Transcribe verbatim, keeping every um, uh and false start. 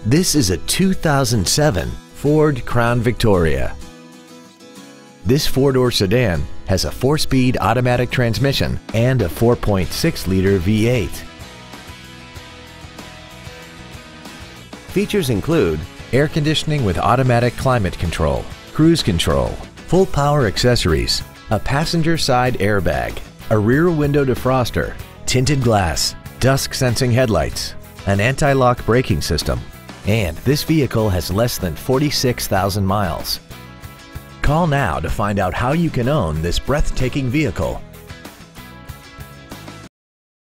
This is a two thousand seven Ford Crown Victoria. This four-door sedan has a four-speed automatic transmission and a four point six liter V eight. Features include air conditioning with automatic climate control, cruise control, full power accessories, a passenger side airbag, a rear window defroster, tinted glass, dusk sensing headlights, an anti-lock braking system, and this vehicle has less than forty-six thousand miles. Call now to find out how you can own this breathtaking vehicle.